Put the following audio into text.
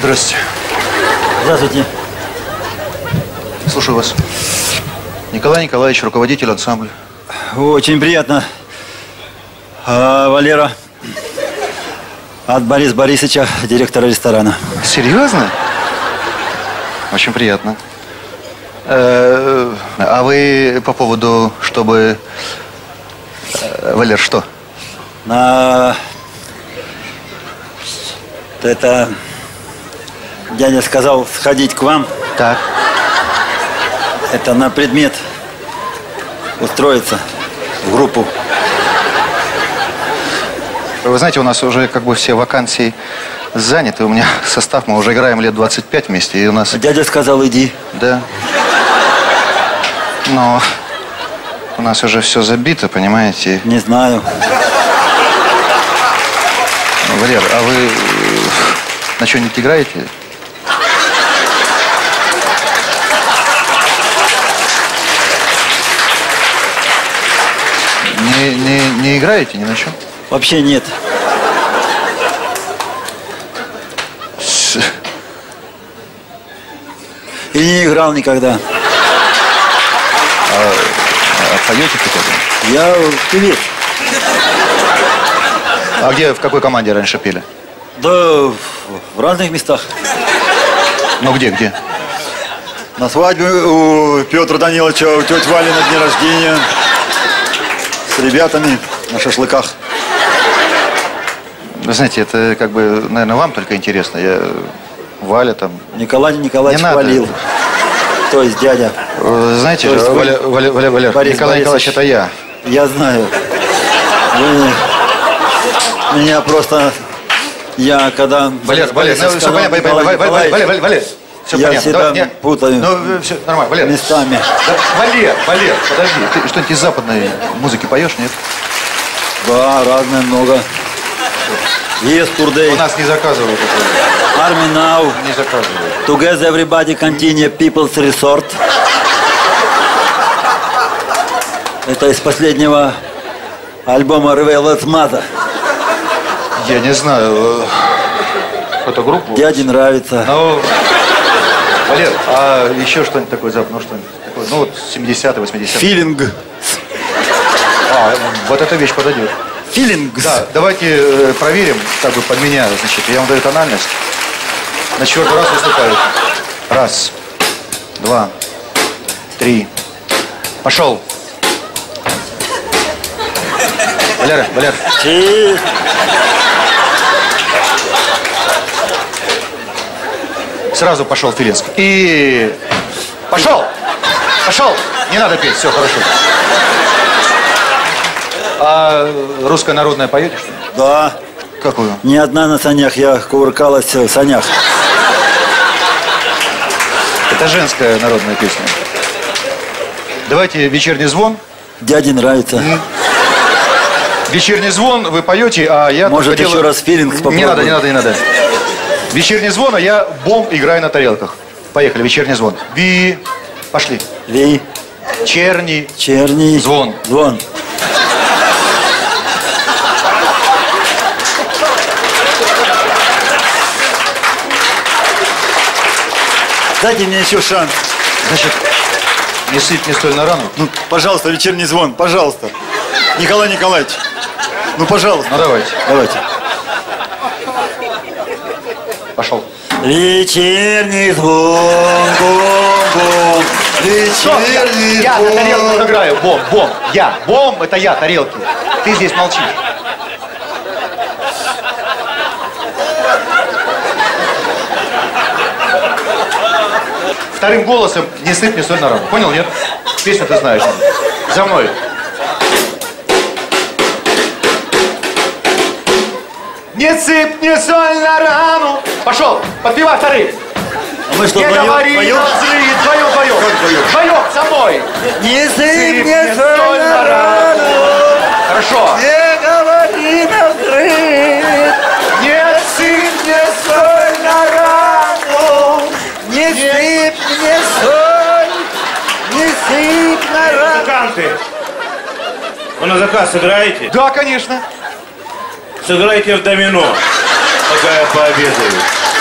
Здравствуйте. Здравствуйте. Слушаю вас. Николай Николаевич, руководитель ансамбля. Очень приятно. Валера. От Бориса Борисовича, директора ресторана. Серьезно? Очень приятно. А вы по поводу, чтобы... Валер, что? Это... Дядя сказал сходить к вам. Так. Это на предмет устроиться в группу. Вы знаете, у нас уже как бы все вакансии заняты. У меня состав, мы уже играем лет 25 вместе, и у нас... Дядя сказал, иди. Да. Но у нас уже все забито, понимаете? Не знаю. Валер, а вы на что-нибудь играете? Не играете ни на чем? Вообще нет. И не играл никогда. А поете хотя бы? Я певец. А где, в какой команде раньше пели? Да в разных местах. Ну где? На свадьбе у Петра Даниловича, у тети Вали на дне рождения. С ребятами на шашлыках. Вы знаете, это как бы, наверное, вам только интересно. Валя там... Николай Николаевич хвалил. То есть дядя. Знаете, есть Валя, Борис Николай Николаевич, это я. Я знаю. Меня просто... Я когда... Валер, все понятно, Валер. Все я понятно. всегда путаю. Ну, все нормально, Валер. Местами. Да, Валер, подожди. Ты что-нибудь из западной музыки поешь, нет? Да, разное много. Yesterday. У нас не заказывают это. Army Now. Не заказывают. Together everybody continue People's Resort. Это из последнего альбома Revealed Mother. Я не знаю. Эту группу? Дяде нравится. Ну, Валер, а еще что-нибудь такое западное? Ну, что-нибудь такое? Ну, вот 70-е, 80-е. Филинг. А, вот эта вещь подойдет. Филинг. Да, давайте проверим, как бы под меня, значит, я вам даю тональность. На 4-й раз выступают. 1, 2, 3. Пошел. Валер. Сразу пошел Филинск. И... Пошел! Не надо петь, все, хорошо. А русское народное поете, что ли? Да. Какую? Не одна на санях, я кувыркалась в санях. Это женская народная песня. Давайте «Вечерний звон». Дяде нравится. «Вечерний звон» вы поете, а я... Может, еще раз филинг попробуем? Не надо. «Вечерний звон», а я бом играю на тарелках. Поехали, «Вечерний звон». Пошли. Черний. Звон. Дайте мне еще шанс. Значит, не сыпь мне соль на рану. Ну, пожалуйста, «Вечерний звон», пожалуйста. Николай Николаевич. Ну, пожалуйста. Ну, давайте. Пошел. Вечерний звон, бом-бом. Вечерний звон. Я на тарелках играю. Бом. Я. Бом, это я, тарелки. Ты здесь молчишь. Вторым голосом не сыпь мне соль на рану. Понял, нет? Песню ты знаешь. За мной. Не сыпь мне соль на рану. Пошел, подпевай вторым. А мы что, не говори, вдвоем? Вдвоем. Как вдвоем? Вдвоем, со мной. Не сыпь мне соль на рану. Хорошо. Не говори навзрыд. Не сыпь мне соль на рану. Не сыпь мне соль. Не сыпь на рану. Музыканты, вы на заказ сыграете? Да, конечно. Сыграйте в домино, пока я пообедаю.